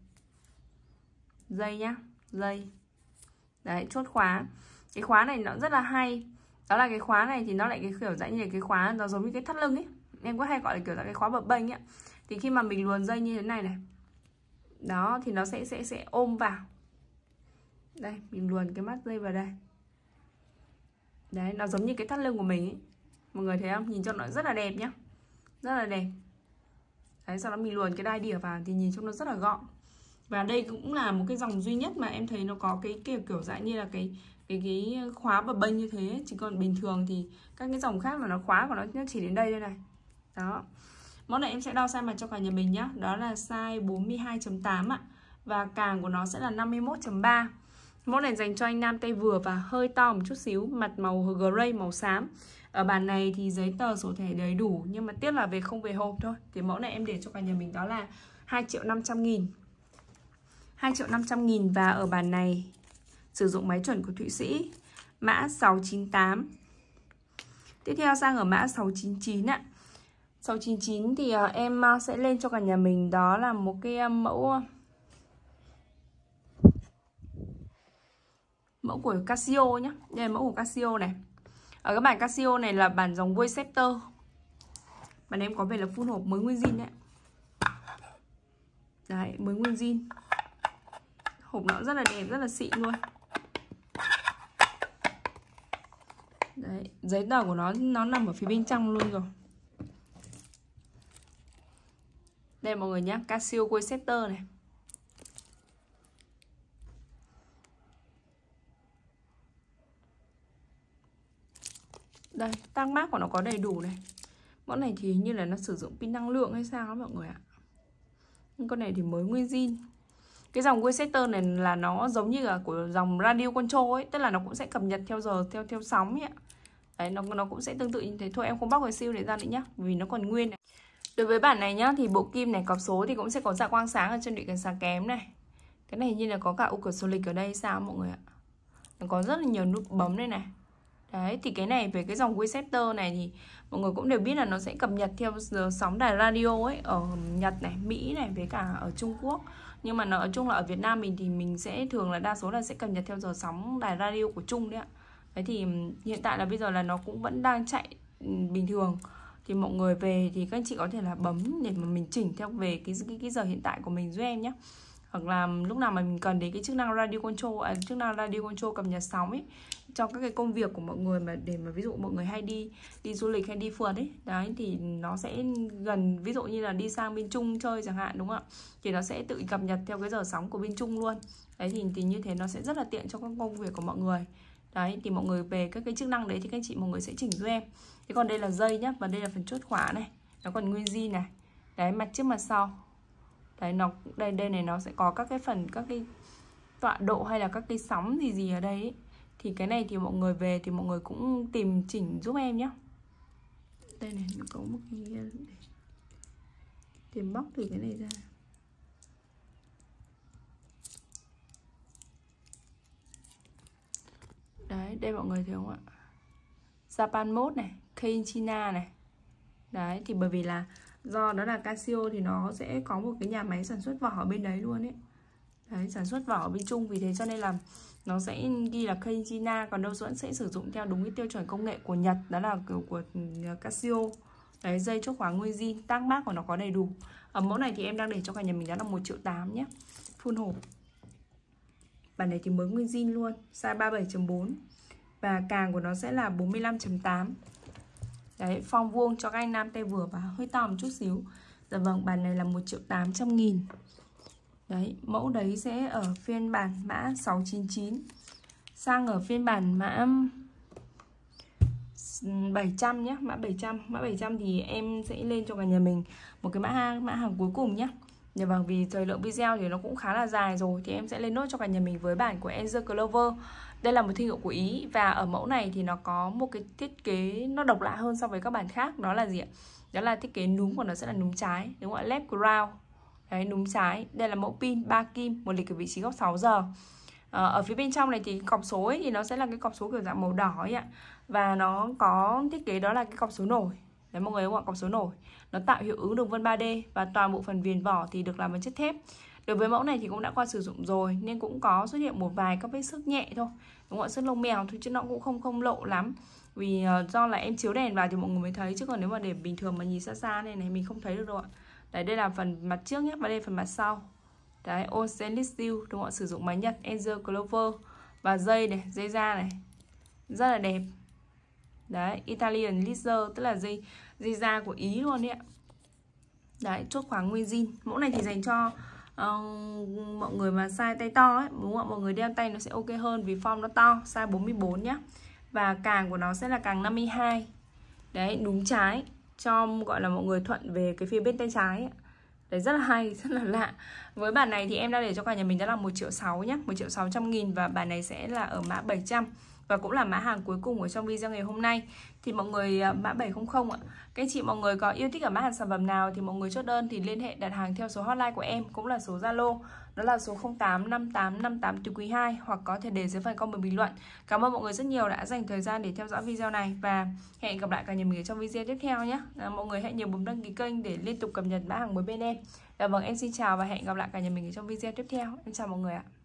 Dây nhá, dây. Đấy, chốt khóa. Cái khóa này nó rất là hay. Đó là cái khóa này thì nó lại cái kiểu dạng như là cái khóa nó giống như cái thắt lưng ấy. Em có hay gọi là kiểu dạng cái khóa bập bênh ấy. Thì khi mà mình luồn dây như thế này này, đó thì nó sẽ sẽ sẽ ôm vào. Đây, mình luồn cái mắt dây vào đây. Đấy, nó giống như cái thắt lưng của mình ấy. Mọi người thấy không? Nhìn cho nó rất là đẹp nhá. Rất là đẹp. Đấy, sau đó mình luồn cái đai đỉa vào thì nhìn trông nó rất là gọn. Và đây cũng là một cái dòng duy nhất mà em thấy nó có cái kiểu kiểu dạng như là cái cái cái khóa bập bênh như thế. Chỉ còn bình thường thì các cái dòng khác mà nó khóa của nó, nó chỉ đến đây thôi này. Đó. Mẫu này em sẽ đo size mặt cho cả nhà mình nhá. Đó là size bốn mươi hai chấm tám ạ. Và càng của nó sẽ là năm mươi mốt chấm ba. Mẫu này dành cho anh nam tay vừa và hơi to một chút xíu, mặt màu gray màu xám. Ở bản này thì giấy tờ sổ thẻ đầy đủ, nhưng mà tiếc là về không về hộp thôi. Thì mẫu này em để cho cả nhà mình đó là hai triệu năm trăm nghìn. hai triệu năm trăm nghìn. Và ở bản này sử dụng máy chuẩn của Thụy Sĩ, mã sáu chín tám. Tiếp theo sang ở mã sáu chín chín ạ. sáu chín chín thì em sẽ lên cho cả nhà mình đó là một cái mẫu mẫu của Casio nhé. Đây là mẫu của Casio này. Ở cái bản Casio này là bản dòng Waysetter. Bản em có về là full hộp mới nguyên zin đấy. Đấy, mới nguyên zin. Hộp nó rất là đẹp, rất là xịn luôn. Đấy, giấy tờ của nó nó nằm ở phía bên trong luôn rồi. Đây mọi người nhé, Casio Waysetter này. Đây, tag mác của nó có đầy đủ này. Mẫu này thì như là nó sử dụng pin năng lượng hay sao đó mọi người ạ. Con này thì mới nguyên zin. Cái dòng Waysetter này là nó giống như là của dòng Radio Control ấy, tức là nó cũng sẽ cập nhật theo giờ, theo theo sóng ấy ạ. Đấy, nó nó cũng sẽ tương tự như thế thôi, em không bóc cái siêu để ra nữa nhá, vì nó còn nguyên này. Đối với bản này nhá, thì bộ kim này, cọc số thì cũng sẽ có dạ quang sáng ở trên đệm cần sáng kém này. Cái này như là có cả ô cửa sổ lịch ở đây sao mọi người ạ. Nó có rất là nhiều nút bấm đây này. Đấy, thì cái này về cái dòng Waysetter này thì mọi người cũng đều biết là nó sẽ cập nhật theo giờ sóng đài radio ấy, ở Nhật này, Mỹ này, với cả ở Trung Quốc. Nhưng mà nói chung là ở Việt Nam mình thì mình sẽ thường là đa số là sẽ cập nhật theo giờ sóng đài radio của Trung đấy ạ. Đấy thì hiện tại là bây giờ là nó cũng vẫn đang chạy bình thường. Thì mọi người về thì các anh chị có thể là bấm để mà mình chỉnh theo về cái, cái, cái giờ hiện tại của mình giúp em nhé. Hoặc là lúc nào mà mình cần đến cái chức năng radio control, à, chức năng radio control cập nhật sóng ấy cho các cái công việc của mọi người, mà để mà ví dụ mọi người hay đi đi du lịch hay đi phượt ấy, đấy thì nó sẽ gần, ví dụ như là đi sang bên Trung chơi chẳng hạn, đúng không ạ, thì nó sẽ tự cập nhật theo cái giờ sóng của bên Trung luôn. Đấy thì, thì như thế nó sẽ rất là tiện cho các công việc của mọi người. Đấy thì mọi người về các cái chức năng đấy thì các anh chị mọi người sẽ chỉnh giúp em. Thế còn đây là dây nhá, và đây là phần chốt khóa này, nó còn nguyên zin này. Đấy, mặt trước mặt sau. Đấy, nó đây đây này nó sẽ có các cái phần, các cái tọa độ hay là các cái sóng gì gì ở đây ấy. Thì cái này thì mọi người về thì mọi người cũng tìm chỉnh giúp em nhé. Đây này, nó có một cái tìm bóc từ cái này ra. Đấy, đây mọi người thấy không ạ? Japan mode này, Kei China này. Đấy, thì bởi vì là do đó là Casio thì nó sẽ có một cái nhà máy sản xuất vỏ ở bên đấy luôn ấy. Đấy, sản xuất vỏ ở bên Trung, vì thế cho nên là nó sẽ ghi là Kei China, còn đâu vẫn sẽ sử dụng theo đúng cái tiêu chuẩn công nghệ của Nhật, đó là kiểu của Casio. Đấy, dây chốt khóa nguyên zin, tag mác của nó có đầy đủ. Ở mẫu này thì em đang để cho cả nhà mình đó là một triệu tám nhé, full hộp. Bản này thì mới nguyên zin luôn, size ba mươi bảy chấm bốn. Và càng của nó sẽ là bốn mươi lăm chấm tám. Đấy, form vuông cho các anh nam tay vừa và hơi to một chút xíu. Dạ vâng, bản này là một triệu tám trăm nghìn. Đấy, mẫu đấy sẽ ở phiên bản mã sáu chín chín. Sang ở phiên bản mã bảy trăm nhé, mã bảy trăm. Mã bảy trăm thì em sẽ lên cho cả nhà mình một cái mã hàng, mã hàng cuối cùng nhé. Dạ vâng, vì thời lượng video thì nó cũng khá là dài rồi, thì em sẽ lên nốt cho cả nhà mình với bản của Angel Clover. Đây là một thương hiệu của Ý, và ở mẫu này thì nó có một cái thiết kế nó độc lạ hơn so với các bản khác. Đó là gì ạ? Đó là thiết kế núm của nó sẽ là núm trái, đúng không ạ? Left ground. Đấy, núm trái. Đây là mẫu pin ba kim, một lịch ở vị trí góc sáu giờ. À, ở phía bên trong này thì cọc số ấy, thì nó sẽ là cái cọc số kiểu dạng màu đỏ ấy ạ. Và nó có thiết kế đó là cái cọc số nổi. Đấy mọi người, đúng không ạ? Cọc số nổi. Nó tạo hiệu ứng đường vân ba D, và toàn bộ phần viền vỏ thì được làm bằng chất thép. Đối với mẫu này thì cũng đã qua sử dụng rồi, nên cũng có xuất hiện một vài các vết xước nhẹ thôi, đúng không ạ? Xước lông mèo thôi, chứ nó cũng không không lộ lắm. Vì uh, do là em chiếu đèn vào thì mọi người mới thấy, chứ còn nếu mà để bình thường mà nhìn xa xa này này mình không thấy được đâu ạ. Đấy, đây là phần mặt trước nhé, và đây là phần mặt sau. Đấy, all stainless steel, đúng không ạ? Sử dụng máy Nhật Angel Clover. Và dây này, dây da này, rất là đẹp. Đấy, Italian leather, tức là dây dây da của Ý luôn đấy ạ. Đấy, chốt khóa nguyên zin. Mẫu này thì dành cho uh, mọi người mà size tay to ấy, đúng không ạ? Mọi người đeo tay nó sẽ ok hơn vì form nó to, size bốn mươi bốn nhá. Và càng của nó sẽ là càng năm mươi hai. Đấy, đúng trái, cho gọi là mọi người thuận về cái phía bên tay trái ấy. Đấy, rất là hay, rất là lạ. Với bản này thì em đã để cho cả nhà mình đó là một triệu sáu nhá, một triệu sáu trăm nghìn. Và bản này sẽ là ở mã bảy trăm. Và cũng là mã hàng cuối cùng ở trong video ngày hôm nay. Thì mọi người mã bảy trăm ạ. Các chị mọi người có yêu thích ở mã hàng sản phẩm nào thì mọi người chốt đơn thì liên hệ đặt hàng theo số hotline của em, cũng là số Zalo, đó là số không tám năm tám năm tám từ quý hai, hoặc có thể để dưới phần comment bình luận. Cảm ơn mọi người rất nhiều đã dành thời gian để theo dõi video này, và hẹn gặp lại cả nhà mình ở trong video tiếp theo nhé. À, mọi người hãy nhớ bấm đăng ký kênh để liên tục cập nhật mã hàng mới bên em. Và vâng, em xin chào và hẹn gặp lại cả nhà mình ở trong video tiếp theo. Em chào mọi người ạ.